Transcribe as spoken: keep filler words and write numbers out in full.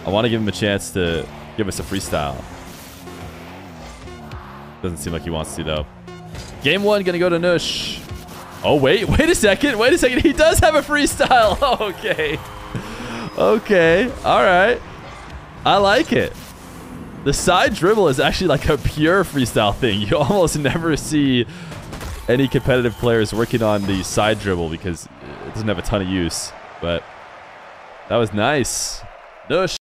I want to give him a chance to give us a freestyle. Doesn't seem like he wants to, though. Game one, gonna go to Nush. Oh, wait. Wait a second. Wait a second. He does have a freestyle. Okay. Okay. All right. I like it. The side dribble is actually like a pure freestyle thing. You almost never see any competitive players working on the side dribble because it doesn't have a ton of use. But that was nice. Nush.